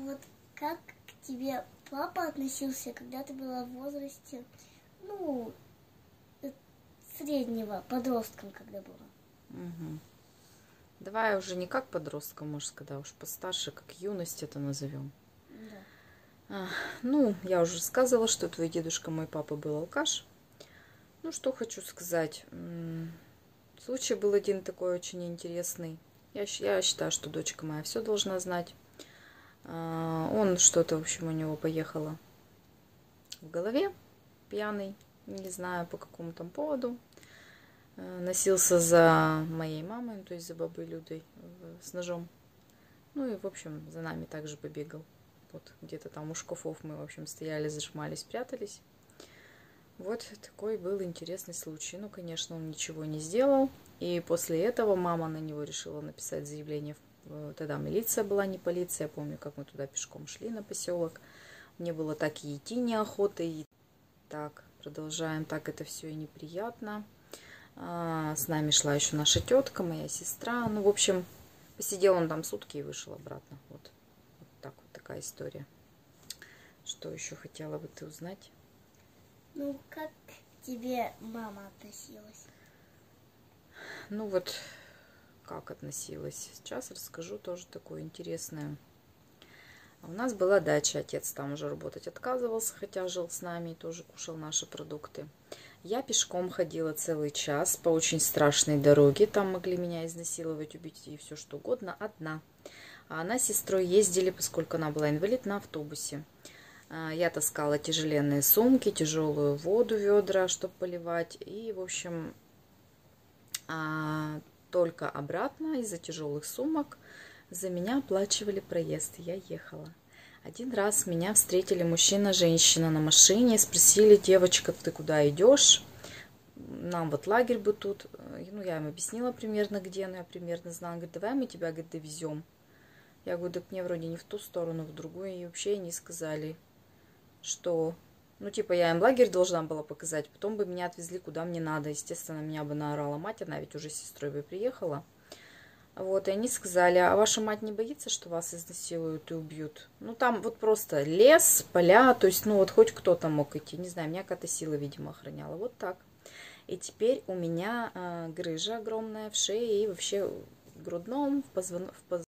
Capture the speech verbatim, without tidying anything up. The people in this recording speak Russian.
вот как к тебе папа относился, когда ты была в возрасте, ну, среднего, подростком, когда была? Угу. Давай уже не как подростка, может, когда уж постарше, как юность это назовем. Да. А, ну, я уже сказала, что твой дедушка, мой папа, был алкаш. Ну, что хочу сказать. Случай был один такой очень интересный. Я, я считаю, что дочка моя все должна знать. А, он что-то, в общем, у него поехало в голове, пьяный, не знаю по какому там поводу. Носился за моей мамой, то есть за бабой Людой с ножом. Ну и, в общем, за нами также побегал. Вот где-то там у шкафов мы, в общем, стояли, зажимались, прятались. Вот такой был интересный случай. Ну, конечно, он ничего не сделал. И после этого мама на него решила написать заявление. Тогда милиция была, не полиция. Я помню, как мы туда пешком шли на поселок. Мне было так и идти неохота. И так, продолжаем. Так это все и неприятно. А, с нами шла еще наша тетка, моя сестра. Ну, в общем, посидел он там сутки и вышел обратно. Вот, вот так вот такая история. Что еще хотела бы ты узнать? Ну, как к тебе мама относилась? Ну вот, как относилась. Сейчас расскажу тоже такое интересное. У нас была дача, отец там уже работать отказывался, хотя жил с нами и тоже кушал наши продукты. Я пешком ходила целый час по очень страшной дороге. Там могли меня изнасиловать, убить и все что угодно, одна. А она с сестрой ездили, поскольку она была инвалид, на автобусе. Я таскала тяжеленные сумки, тяжелую воду, ведра, чтобы поливать. И, в общем, только обратно из-за тяжелых сумок за меня оплачивали проезд. Я ехала. Один раз меня встретили мужчина-женщина на машине. Спросили: девочка, ты куда идешь? Нам вот лагерь бы тут. Ну, я им объяснила примерно где, но я примерно знала. Говорит: давай мы тебя, говорит, довезем. Я говорю: так мне вроде не в ту сторону, в другую. И вообще они сказали, что... Ну, типа, я им лагерь должна была показать, потом бы меня отвезли куда мне надо. Естественно, меня бы наорала мать, она ведь уже с сестрой бы приехала. Вот, и они сказали: а ваша мать не боится, что вас изнасилуют и убьют? Ну, там вот просто лес, поля, то есть, ну, вот хоть кто-то мог идти. Не знаю, меня какая-то сила, видимо, охраняла. Вот так. И теперь у меня э, грыжа огромная в шее и вообще в грудном, в позвоночном.